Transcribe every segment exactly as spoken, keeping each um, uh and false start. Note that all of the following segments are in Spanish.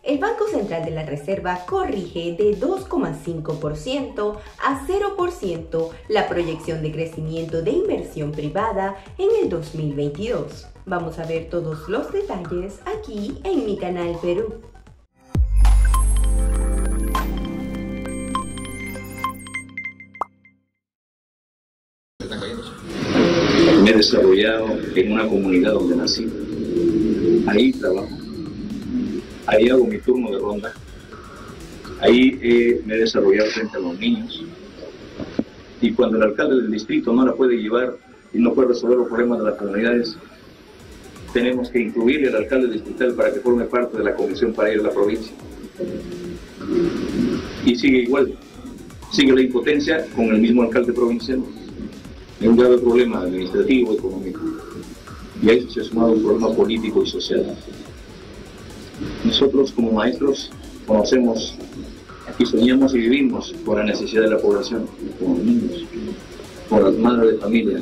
El Banco Central de la Reserva corrige de dos coma cinco por ciento a cero por ciento la proyección de crecimiento de inversión privada en el dos mil veintidós. Vamos a ver todos los detalles aquí en mi canal Perú. Me he desarrollado en una comunidad donde nací. Ahí trabajo. Ahí hago mi turno de ronda. Ahí eh, me he desarrollado frente a los niños. Y cuando el alcalde del distrito no la puede llevar y no puede resolver los problemas de las comunidades, tenemos que incluir al alcalde distrital para que forme parte de la comisión para ir a la provincia. Y sigue igual. Sigue la impotencia con el mismo alcalde provincial. Hay un grave problema administrativo, económico. Y ahí se ha sumado un problema político y social. Nosotros como maestros conocemos y soñamos y vivimos con la necesidad de la población, con los niños, con las madres de familia.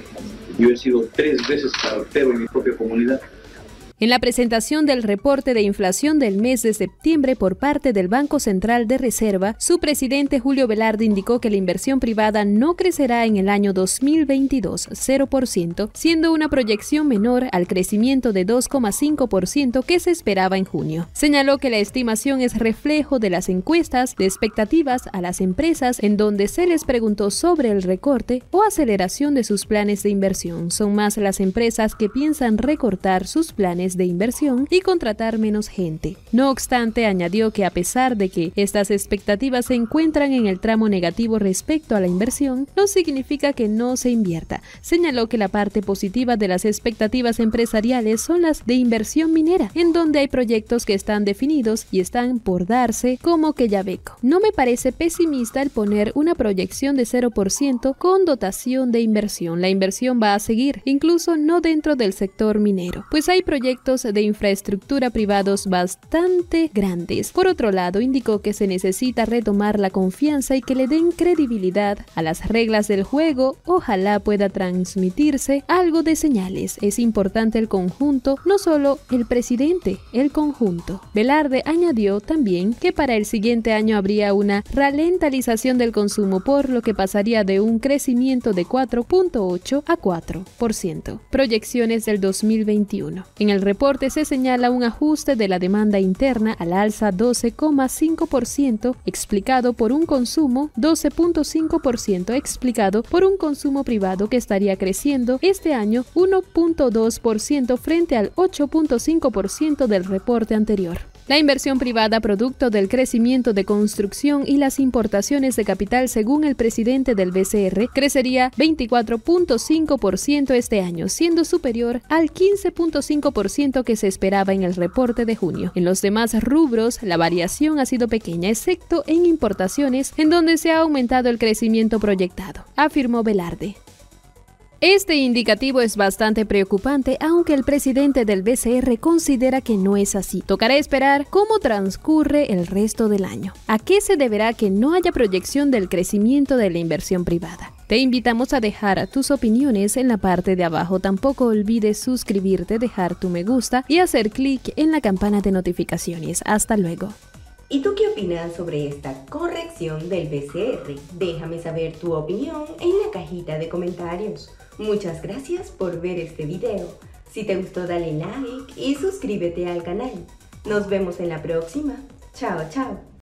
Yo he sido tres veces cartero en mi propia comunidad. En la presentación del reporte de inflación del mes de septiembre por parte del Banco Central de Reserva, su presidente Julio Velarde indicó que la inversión privada no crecerá en el año dos mil veintidós cero por ciento, siendo una proyección menor al crecimiento de dos coma cinco por ciento que se esperaba en junio. Señaló que la estimación es reflejo de las encuestas de expectativas a las empresas en donde se les preguntó sobre el recorte o aceleración de sus planes de inversión. Son más las empresas que piensan recortar sus planes de inversión y contratar menos gente. No obstante, añadió que a pesar de que estas expectativas se encuentran en el tramo negativo respecto a la inversión, no significa que no se invierta. Señaló que la parte positiva de las expectativas empresariales son las de inversión minera, en donde hay proyectos que están definidos y están por darse, como Quellaveco. No me parece pesimista el poner una proyección de cero por ciento con dotación de inversión. La inversión va a seguir, incluso no dentro del sector minero, pues hay proyectos de infraestructura privados bastante grandes. Por otro lado, indicó que se necesita retomar la confianza y que le den credibilidad a las reglas del juego. Ojalá pueda transmitirse algo de señales. Es importante el conjunto, no solo el presidente, el conjunto. Velarde añadió también que para el siguiente año habría una ralentización del consumo, por lo que pasaría de un crecimiento de cuatro punto ocho a cuatro por ciento. Proyecciones del dos mil veintiuno. En el reporte se señala un ajuste de la demanda interna al alza doce coma cinco por ciento, explicado por un consumo doce punto cinco por ciento, explicado por un consumo privado que estaría creciendo este año uno punto dos por ciento frente al ocho punto cinco por ciento del reporte anterior. La inversión privada, producto del crecimiento de construcción y las importaciones de capital, según el presidente del B C R, crecería veinticuatro punto cinco por ciento este año, siendo superior al quince punto cinco por ciento que se esperaba en el reporte de junio. En los demás rubros, la variación ha sido pequeña, excepto en importaciones, en donde se ha aumentado el crecimiento proyectado, afirmó Velarde. Este indicativo es bastante preocupante, aunque el presidente del B C R considera que no es así. Tocará esperar cómo transcurre el resto del año. ¿A qué se deberá que no haya proyección del crecimiento de la inversión privada? Te invitamos a dejar tus opiniones en la parte de abajo. Tampoco olvides suscribirte, dejar tu me gusta y hacer clic en la campana de notificaciones. Hasta luego. ¿Y tú qué opinas sobre esta corrección del B C R? Déjame saber tu opinión en la cajita de comentarios. Muchas gracias por ver este video. Si te gustó, dale like y suscríbete al canal. Nos vemos en la próxima. Chao, chao.